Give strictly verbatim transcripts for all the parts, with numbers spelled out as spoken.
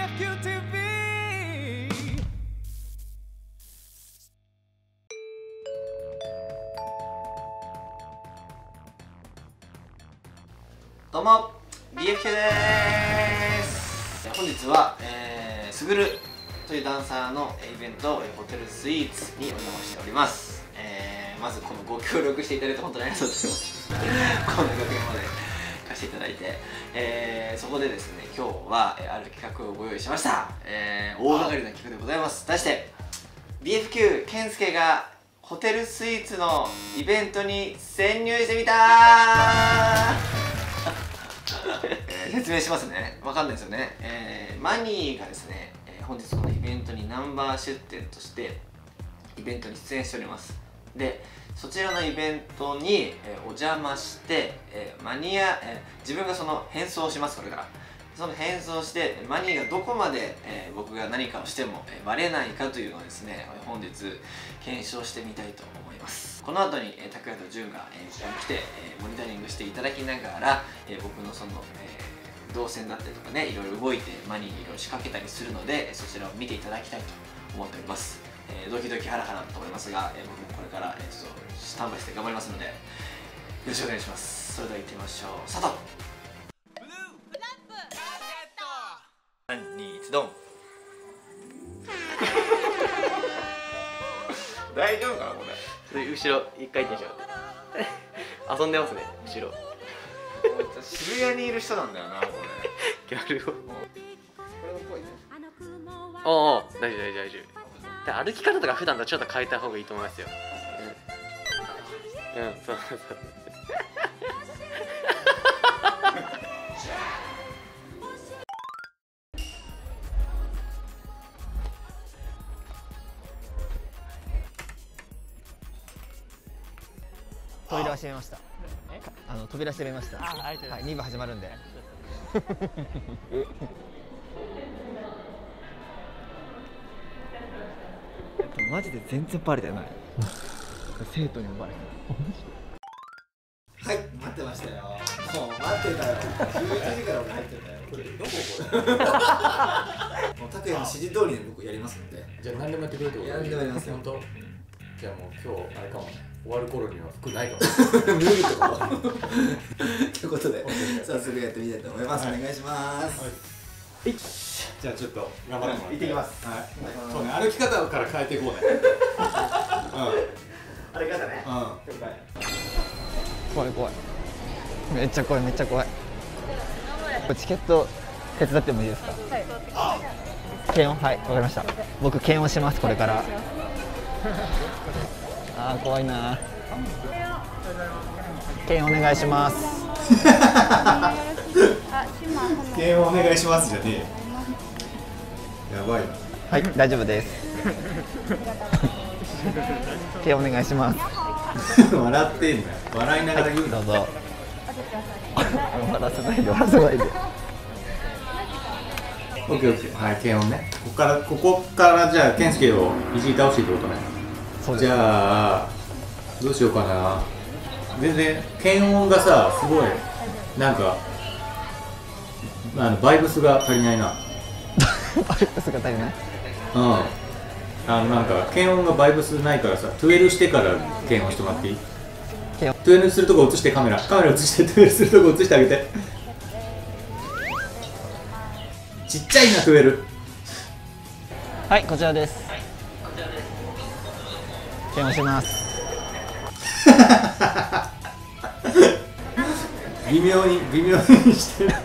エフキューティーブイ。 どうも ビーエフキュー でーす。本日は、えー、すぐるというダンサーのイベントホテルスイーツにお邪魔しております。えー、まずこのご協力していただいて本当にありがとうございます。こんな楽屋まで貸していただいて、えー、そこでですね今日は、えー、ある企画をご用意しました。えー、大掛かりな企画でございます。題して ビーエフキュー 健介がホテルスイーツのイベントに潜入してみたーえー、説明しますね。わかんないですよね。えー、マニーがですね、えー、本日このイベントにナンバー出店としてイベントに出演しております。で、そちらのイベントに、えー、お邪魔して、えー、マニア、えー、自分がその変装をします。これからその変装してマニーがどこまで、えー、僕が何かをしても、えー、バレないかというのをですね本日検証してみたいと思います。この後に、えー、拓也と潤が、えー、ここに来て、えー、モニタリングしていただきながら、えー、僕のその、えー、動線だったりとかねいろいろ動いてマニーにいろいろ仕掛けたりするのでそちらを見ていただきたいと思っております。えー、ドキドキハラハラと思いますが、えー、僕もこれから、えー、ちょっとスタンバイして頑張りますのでよろしくお願いします。それでは行ってみましょう。スタート。さんにいちドン大丈夫かなこれ。 後ろ一回転しちゃう遊んでますね後ろ渋谷にいる人なんだよなこれ。 ギャルをこれもぽいね。 おお大丈夫大丈夫大丈夫。歩き方とか普段とちょっと変えた方がいいと思いますよ。うん、うん、そうそう扉は閉めました。あの扉閉めました。はい、に部始まるんで。マジで全然バレてない。生徒にもバレてない。はい、待ってましたよ。もう待ってたよ。じゅういちじから俺入ってたよ。これどここれ。もう拓也の指示通りに僕やりますので。 じゃあ何でもやってくれるってこと？ 何でもやりますよ。 本当？じゃあもう今日あれかもね。終わる頃には服ないかも。 無理とか。ということで早速やってみたいと思います。お願いします。はい。 じゃあちょっと頑張ってもらって。 行ってきます。 はい。そうね、歩き方から変えていこうね。 歩き方ね。 うん。 怖い怖い。めっちゃ怖いめっちゃ怖い。チケット手伝ってもいいですか？はい。検温はいわかりました。僕検温しますこれから。あー怖いな。検温お願いします。 検温お願いしますじゃねえ。やばい。 はい大丈夫です。検温お願いします。 笑ってんだよ。笑いながら言うどうぞ。笑わせないで笑わせないで。 オッケーオッケー。はい検温ね。ここからここからじゃあ健介をいじり倒してってことね。じゃあどうしようかな。全然検温がさすごいなんかあのバイブスが足りないな。 バイブスが足りない。 うん。あのなんか検温がバイブスないからさ、トゥエルしてから検温してもらっていい？トゥエルするとこ映してカメラ、カメラ映してトゥエルするとこ映してあげて。ちっちゃいなトゥエル。 はいこちらです。検温します。 微妙に微妙にしてる。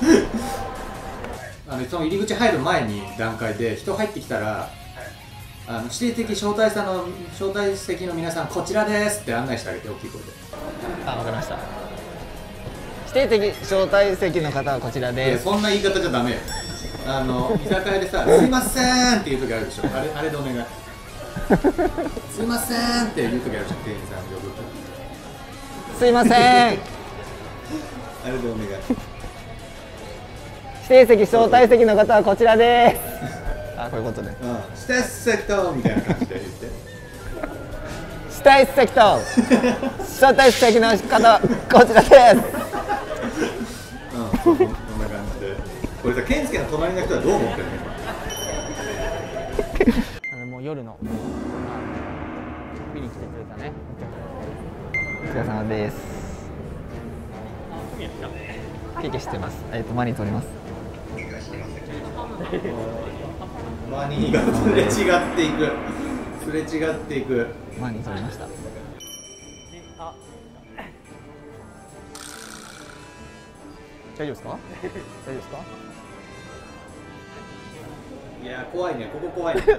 あのその入り口入る前に段階で人入ってきたら、あの指定的招待者の招待席の皆さんこちらですって案内してあげて大きい声で。 あわかりました。指定的招待席の方はこちらです。 そんな言い方じゃダメよ。あの居酒屋でさ「すいません」っていう時あるでしょ。あれあれでお願い。すいませんって言う時あるじゃん店員さん呼ぶと。 すいません。 あれでお願い。 指定席招待席の方はこちらです。あこういうことね。 うん。指定席とみたいな感じで言って。 指定席と招待席の方はこちらです。 うん。こんな感じで。ここれさ、健介の隣の人はどう思ってるの？ あのもう夜の見に来てくれたね。お疲れ様です。ケーキしてます。えっとマニー取ります。 マニーがすれ違っていく。すれ違っていく。 マニー取りました。大丈夫ですか？大丈夫ですか？ いや怖いね、ここ怖いね。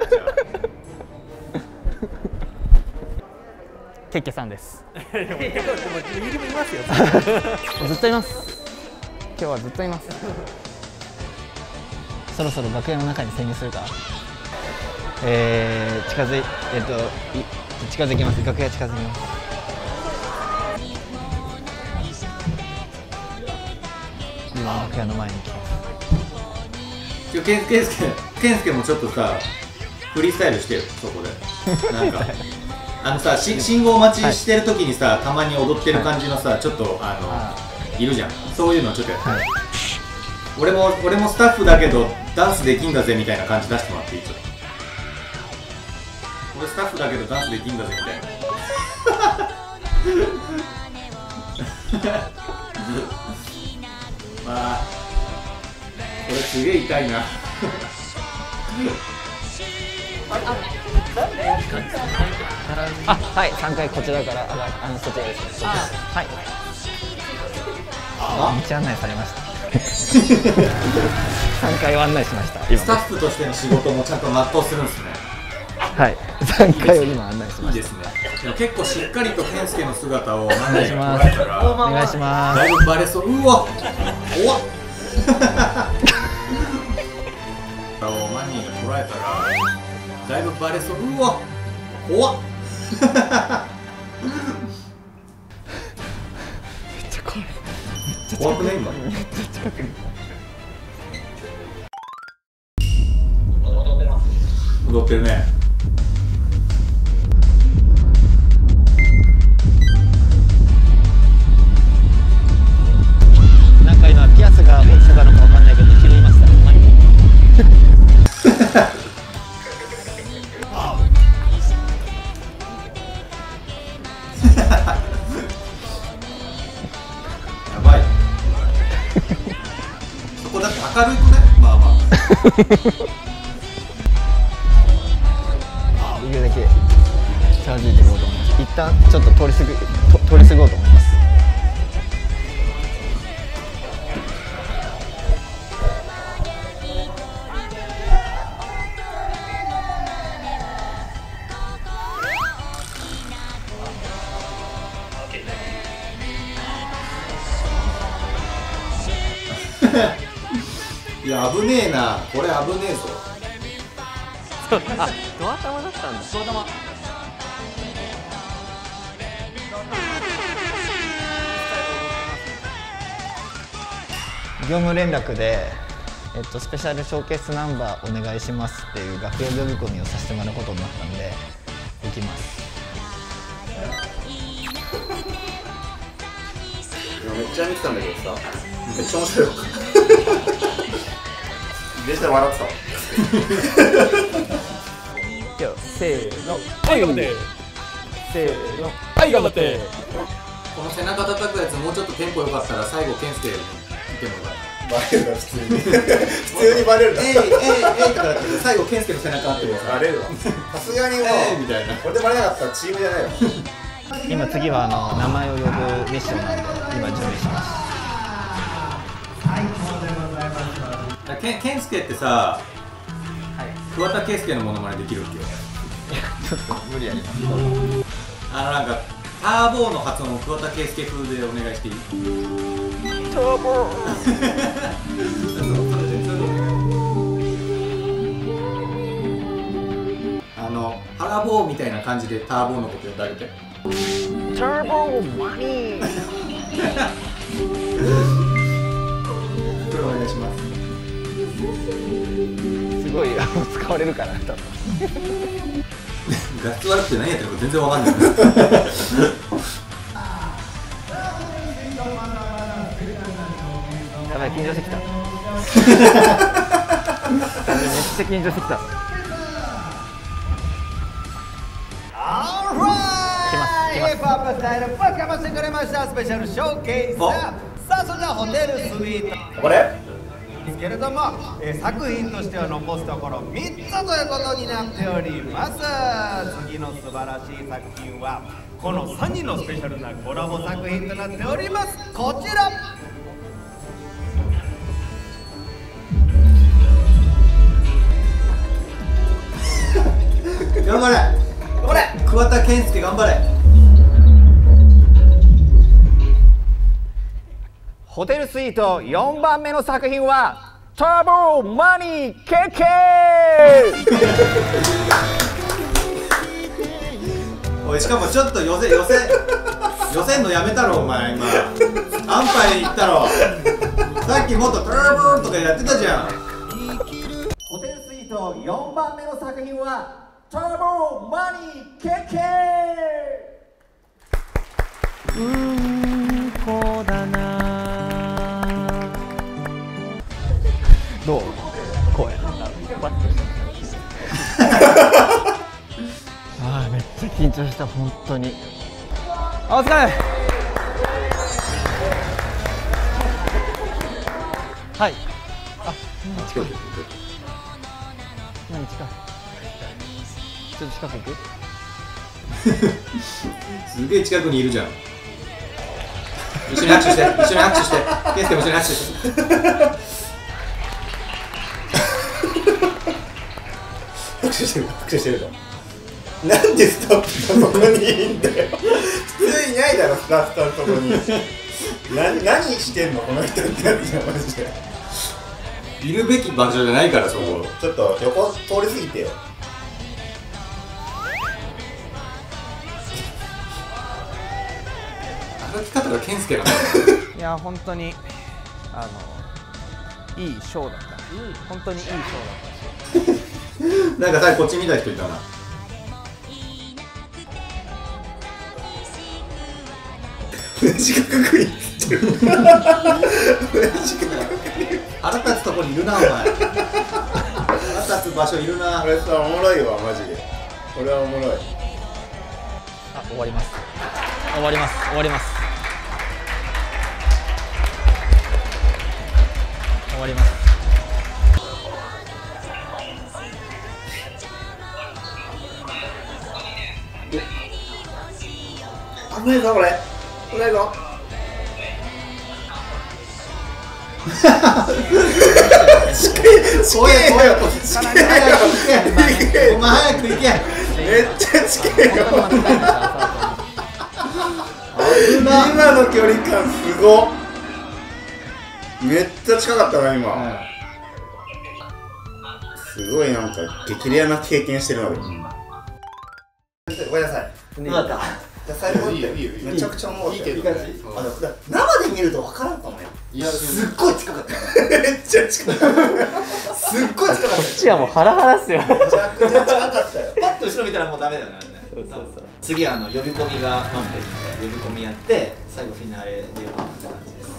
ケッケさんです。でもいますよ。ずっといます。今日はずっといます。そろそろ楽屋の中に潜入するか。えー、近づいえっとい近づきます。楽屋近づきます。今楽屋の前に来ます。 ちょけんけんすけけんすけもちょっとさフリースタイルしてよそこで。なんか。あのさ、し信号待ちしてる時にさ、はい、たまに踊ってる感じのさ、はい、ちょっとあのあいるじゃん。そういうのちょっとやって、はい、俺も俺もスタッフだけどダンスできんだぜみたいな感じ出してもらっていい？ちょっと俺スタッフだけどダンスできんだぜみたいな。まあこれすげえ痛いな。 あ、はい、さんかいこちらからあがあのそちらです。はい。道案内されました。さんかいを案内しました。 スタッフとしての仕事もちゃんと全うするんですね。 はい。さんかいを今案内しました。 いいですね。でも結構しっかりと健介の姿を何回か捉えたらお願いします。 だいぶバレそう。うわ。怖っ。マニーが捉えたらだいぶバレそう。うわ。怖っ。めっちゃ怖い。 怖くね今。 めっちゃ近くに。 踊ってるね。 なんか今ピアスが落ちてたのかわかんないけど拾いました。マニー。 やばい。そこだって明るいくね。まあまあ。 できるだけ近づいていこうと思います。一旦ちょっと通り過ぎと通り過ごうと思います。 いや危ねえな、これ危ねえぞ。 あ、ドア玉だったんだ。ドア玉。 業務連絡で、えっと、スペシャルショーケースナンバーお願いしますっていう楽屋呼び込みをさせてもらうことになったんで行きます。 めっちゃ見てたんだけどさ、めっちゃ面白いよ。めっちゃ笑ってた。 いや、せーの、はい頑張って。せーの、はい頑張って。 この背中叩くやつもうちょっとテンポ良かったら最後健介に見てもらう。 バレるな普通に。普通にバレるな。 えいえいえいとかだって最後健介の背中あってもバレるわ。さすがにもうみたいな。これでバレなかったらチームじゃないよ。 今次はあの名前を呼ぶミッションなんで今準備します。 け健介ってさ、桑田佳祐のモノマネできるっけ？ ちょっと無理やります。 あのなんかターボーの発音を桑田佳祐風でお願いしていい？ ターボー。 あのハラボーみたいな感じでターボーのこと呼んであげて。 ターボーマニー。 これお願いします。 すごい使われるかなと。 ガッツ悪くて何やってるか全然わかんない。 やばい、 緊張してきた。めっちゃ緊張してきた。 ヒップホップスタイルぶっかましてくれましたスペシャルショーケース。さあそれではホテルスイートこれですけれども、えー、作品としては残すところみっつということになっております。次の素晴らしい作品はこのさんにんのスペシャルなコラボ作品となっております。こちら頑張れこれ桑田佳祐頑張れ。 ホテルスイートよんばんめの作品はターボマニーケーケおいしかもちょっと寄せ寄せ寄せんのやめたろお前今アンパイに行ったろ。さっきもっとトラブルとかやってたじゃん。 ホテルスイートよんばんめの作品はターボマニーケーケー。うんこだな。どう声あーめっちゃ緊張した本当に。お疲れ。はい。あ、近い。何近い。ちょっと近く行く。 すげえ近くにいるじゃん。一緒に握手して一緒に握手してケンスケも一緒に握手して拍手してる拍手してるの。なんでスタッフがそこにいるんだよ。普通いないだろスタッフさんそこに。何何してんのこの人ってやつじゃんマジで。 いるべき場所じゃないからそこ。 ちょっと横通り過ぎてよ。 歩き方が健介なんだよ。 いや本当にあのいいショーだった。本当にいいショーだったし。 なんかさこっち見た人いたな。 親父がかっこいいっつってる。親父がかっこいい。 腹立つとこにいるなお前。腹立つ場所いるな。 これさおもろいわマジで。これはおもろい。 あ終わります。終わります終わります。終わります。 危ないぞこれ。危ないぞ。 怖え怖え。早く行け。お前早く行け。 めっちゃ近いよ。今の距離感すごっ。めっちゃ近かったな今、うん、すごいなんか激レアな経験してるな俺、うん、ごめんなさい。 どうだった？ じゃ最後ってめちゃくちゃ思ういいけど、生で見ると分からんかもよ。 いやすっごい近かった。 めっちゃ近かった。すっごい近かった。こっちはもうハラハラっすよ。 めちゃくちゃ近かったよ。 パッと後ろ見たらもうダメだよね。そうそうそう。次はあの呼び込みが待ってるんで呼び込みやって最後フィナーレで呼ぶって感じです。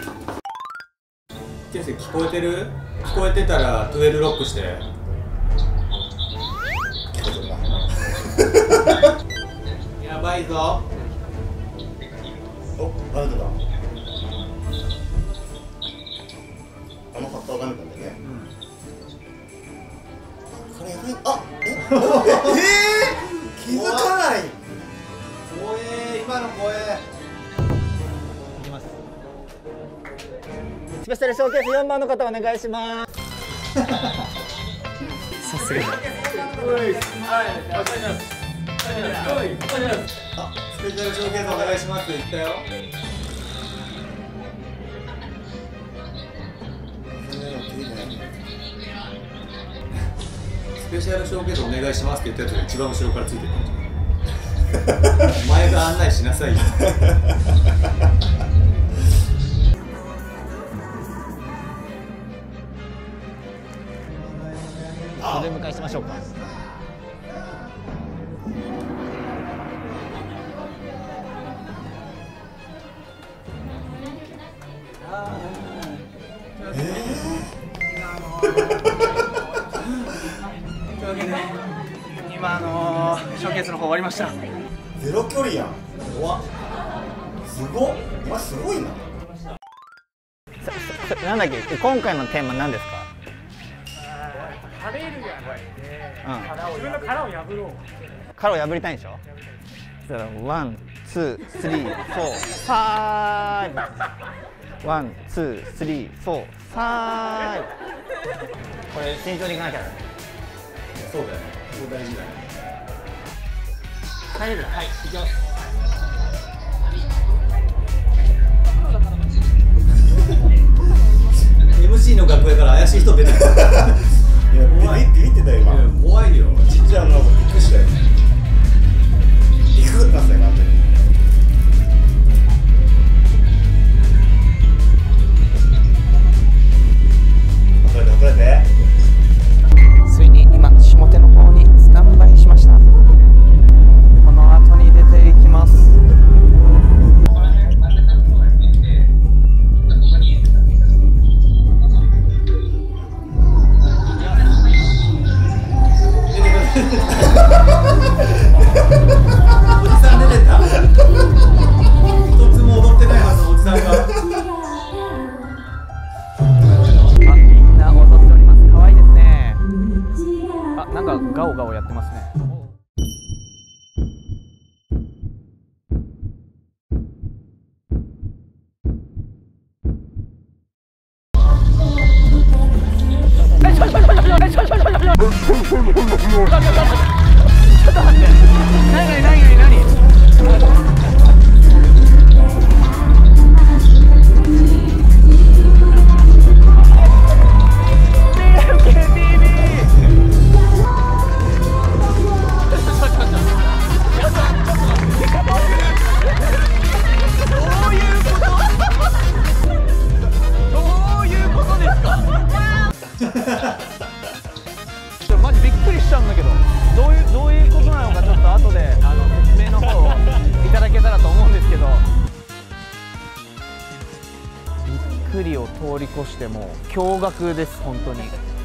健介聞こえてる？聞こえてたらトゥエルロックして。 聞こえてるな。 やばいぞ。 お、バウトだ。あのハッターが抜くんだよね。うん、これやばい。あ、え、えー、気づかない。 怖え、今の怖え。 いきます。スペシャルショーケースよんばんの方お願いします。さすが。 あ、スペシャルショーケースお願いしますって言ったよ。スペシャルショーケースお願いしますって言ったやつが一番後ろからついてる。お前が案内しなさいよ。 お出迎えしましょうか。 今あのー、ショーケースの方終わりました。 ゼロ距離やん。怖っ。すごっ。お前すごいな。 なんだっけ、今回のテーマ何ですか？ 食べるやないで、 うん、 自分の殻を破ろう。 殻を破りたいんでしょ？だからワン、ツー、スリー、フォー、ファイブ。ワン、ツー、スリー、フォー、ファイブ。これ慎重にいかなきゃだね。 そうだよね。ここ大事だね。 入れる？はい、行きます。 エムシー の楽屋から怪しい人出てる。いや、怖い。ビビってたよ今。 怖いよ。 ちっちゃいのびっくりしたよ。ビクッなったよ完全に。遅れて遅れて。 ついに今下手の方にスタンバイしました。この後に出ていきます。 おじさん出てた。一つも踊ってないはずのおじさんが。 あ、みんな踊っております。可愛いですね。あ、なんかガオガオやってますね。マジびっくりしちゃうんだけど、どういうどういうことなのかちょっと後であの説明の方をいただけたらと思うんですけど、びっくりを通り越しても驚愕です本当に。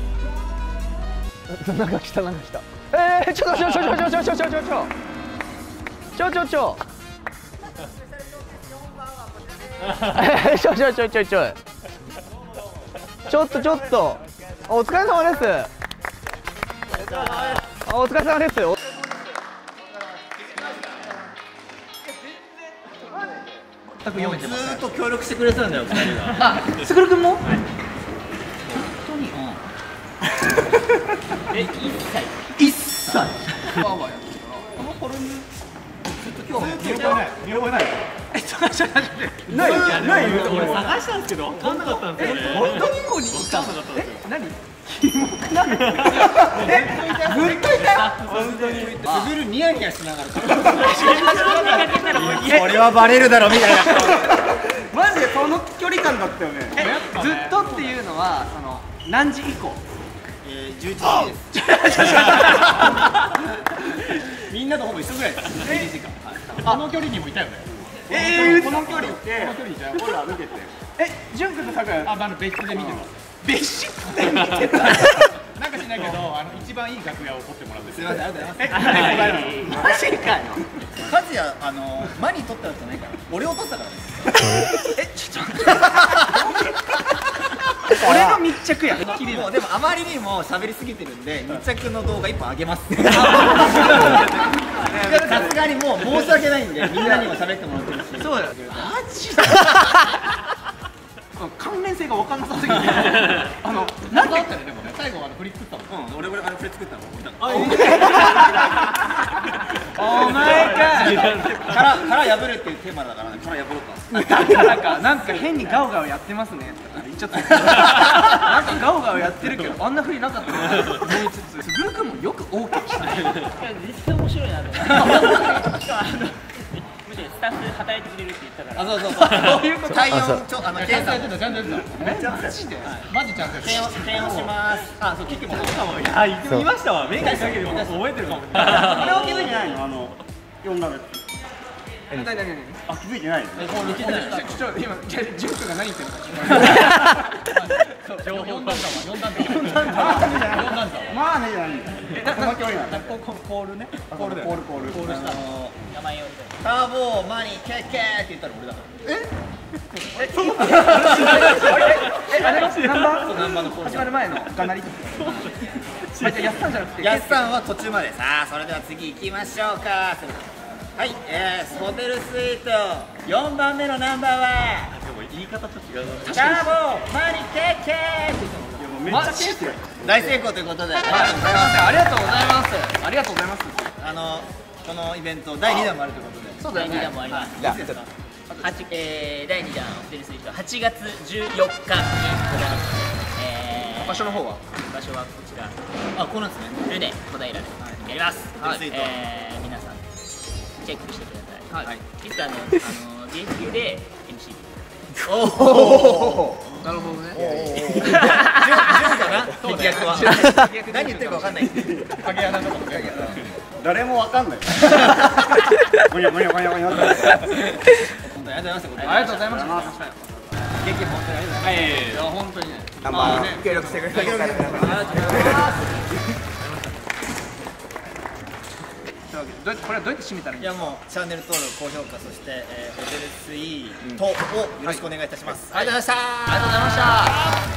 なんか来たなんか来た。えー、ちょっとちょちょちょちょちょちょちょちょちょちょちょちょちょちょちょちょちょちょっとちょっとお疲れ様です。お疲れ様です。全く読めてません。ずーっと協力してくれてたんだよ、ふたりが。あ、すぐるくんも？はい。本当に？うん。え、一切？一切。わーわーやってるから。このフォルムずっと今日見覚えない。見覚えない。え、探しなくて。ないない。俺探したんですけど、分かんなかったんですよね。本当にここにいた。え、何？キモくない？え、ずっといたよ。本当に。すぐるニヤニヤしながら。これはバレるだろみたいな。マジでその距離感だったよね。ずっとっていうのはその何時以降？えー、じゅういちじです。みんなとほぼ一緒ぐらいです。じゅういちじか。この距離にもいたよね。えー、この距離って。この距離じゃん。ほら歩けて。え、ジュン君とサクヤ。あ、まだ別室で見てます。別室で見てた。なんかしないけど、あの一番いい楽屋を取ってもらって。すみません、ありがとうございます。マジかよ。カズヤ、あのマニ取ったんじゃないから。俺を取ったからです。え、ちょっと。俺の密着や。もうでもあまりにも喋りすぎてるんで、密着の動画一本あげます。さすがにもう申し訳ないんで、みんなにも喋ってもらってるし。そうだ。マジで。関連性が分かんなさすぎて、あのなんかあったね。でもね、最後あの振り作ったもん。うん、俺俺あの振り作ったの。お前か。殻殻破るっていうテーマだからね。殻破ろうか。なんかなんか変にガオガオやってますねとか言っちゃった。なんかガオガオやってるけどあんな振りなかったね。すぐるくんもよく オーケー した。実際面白いなと思って。スタッフ働いてくれるって言ったから。あ、そうそうそう。そういうこと。体温ちょあの検査やってた。ちゃんとやってた。めっちゃマジで。マジちゃんと。検温検温します。あ、そうキックもそうかも。いや言いましたわ。メガネかけても覚えてるかも。これは気づいてないのあの四鍋。え、何何何？あ、気づいてない。え、もう気づいてない。ちょっと今ジュン君が何言ってるのか聞こえない。四段だわ。四段だ。四段だ。まあねじゃない。 コールね。コールコールコールコールした。 名前を。 ターボーマニーケッケーって言ったら俺だから。え？え？え？あれのナンバー？ナンバーのコール。始まる前のがなり。あ、じゃあやっさんじゃなくて。やっさんは途中まで。さあそれでは次行きましょうか。はい、えー、ホテルスイートよんばんめのナンバーは。でも言い方と違う。ターボーマニーケッケーって言ったの。めっちゃ知ってる。大成功ということで、ありがとうございます。ありがとうございます。あのこのイベントだいにだんもあるということで。そうだね。だいにだんもあります。いつですか？八えーだいにだんホテルスイートはちがつじゅうよっかにございますので、えー、場所の方は？場所はこちら。あ、こうなんですね。ルネ小平でやります。えー皆さんチェックしてください。はい。いつあのあの ディーエフキュー で エムシー。おお。なるほどね。順順かな。敵役は。何言ってるかわかんない。影穴とかも影穴。誰もわかんない。もにゃもにゃもにゃもにゃ。本当にありがとうございます。ありがとうございました。元気本当にありがとうございます。はい。いや本当にね。まあね協力してくれてありがとうございます。どうこれはどうやって締めたらいいんですか？いやもうチャンネル登録、高評価、そして、えー、ホテルスイートをよろしくお願いいたします。ありがとうございました。ありがとうございました。